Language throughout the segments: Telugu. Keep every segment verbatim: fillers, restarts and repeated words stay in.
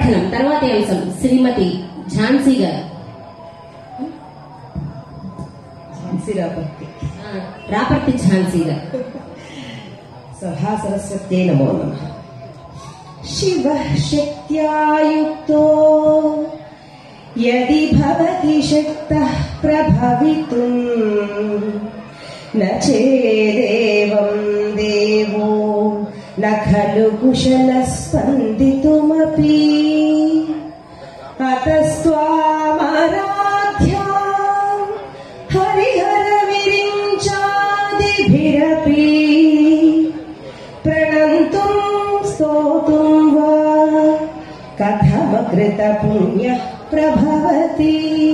పఠనం తర్వాతి అంశం శ్రీమతి ఝాన్సీ గారు. ఝాన్సీ రాపర్తి రాపర్తి ఝాన్సీ గారు. సభా సరస్వత్యై నమో నమః. శివ శక్త్యాయుక్తో యది భవతి శక్తః ప్రభవితుం న చేదేవం దేవో న ఖలు కుశలః స్పందితుమపి అతస్త్వామరాధ్యా హరిహర విరించాదిభిరపి ప్రణంతుం స్తోతుం వా కథమకృత పుణ్యః ప్రభవతి.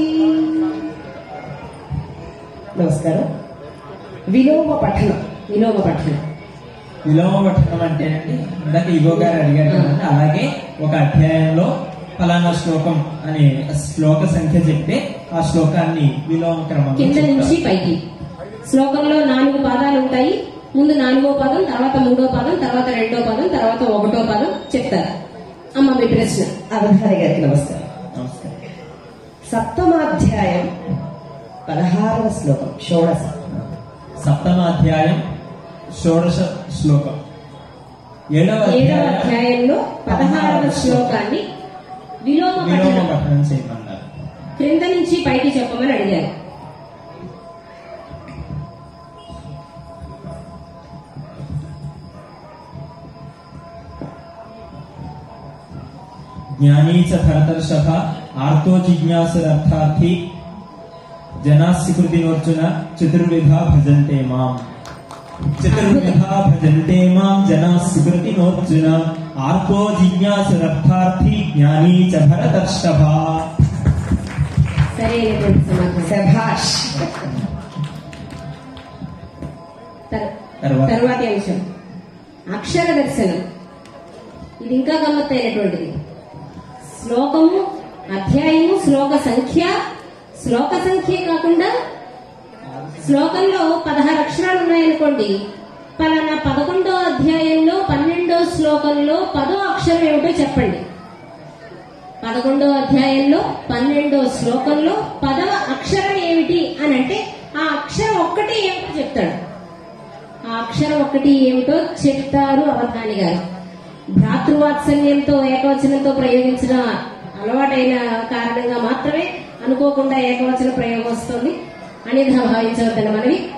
నమస్కారం. విలోమ పఠనం. విలోమ పఠనం విలోమ పఠనం అంటే అండి ఇందాక ఇగో గారు అడిగారు కదండి, అలాగే ఒక అధ్యాయంలో ఫలానా శ్లోకం అని శ్లోక సంఖ్య చెప్తే ఆ శ్లోకాన్ని విలోమ క్రమంలో కింద నుంచి చెప్తారు. పైకి. శ్లోకంలో నాలుగు పాదాలు ఉంటాయి. ముందు నాలుగో పదం, తర్వాత మూడో పదం, తర్వాత రెండో పదం, తర్వాత ఒకటో పదం చెప్తారు. అమ్మ మీ ప్రశ్న. అవధాని గారికి నమస్కారం. నమస్కారం. సప్తమాధ్యాయం పదహారవ శ్లోకం షోడశ. సప్తమాధ్యాయం షోడశ శ్లోకం. ఏడవ ఏడవ అధ్యాయం అధ్యాయంలో పదహారవ శ్లోకాన్ని విలోమ విలోమ పఠనం పఠనం చేయమన్నారు. క్రింద నుంచి పైకి చెప్పమని అడిగారు. జ్ఞానీ చ భరతర్షభ ఆర్తో జిజ్ఞాసురర్థార్థి జనా స్వీకృతినోర్జున చతుర్విధా భజంతే మాం. చతుర్విధా భజంతే మాం జనా స్వీకృతినోర్జున ఆర్తో జిజ్ఞాసురర్థార్థి జ్ఞానీ చ భరతర్షభ. సరైనటువంటి సమాధానం. శభాష్. తర్- తర్వాత తర్వాతి అంశం అక్షర దర్శనం. ఇది ఇంకా గమ్మత్తైనటువంటిది. శ్లోకము, అధ్యాయము, శ్లోక సంఖ్య, శ్లోక సంఖ్య కాకుండా శ్లోకంలో పదహారు అక్షరాలు ఉన్నాయనుకోండి, పలానా పదకొండో అధ్యాయంలో పన్నెండో శ్లోకంలో పదో అక్షరం ఏమిటో చెప్పండి. పదకొండో అధ్యాయంలో పన్నెండో శ్లోకంలో పదవ అక్షరం ఏమిటి అని అంటే ఆ అక్షరం ఒక్కటి ఏమిటో చెప్తాడు. ఆ అక్షరం ఒక్కటి ఏమిటో చెప్తారు అవధాని గారు. భ్రాతృవాత్సల్యంతో ఏకవచనంతో ప్రయోగించిన అలవాటైన కారణంగా మాత్రమే అనుకోకుండా ఏకవచన ప్రయోగం వస్తుంది. అనిధా భావించవద్దని మనవి.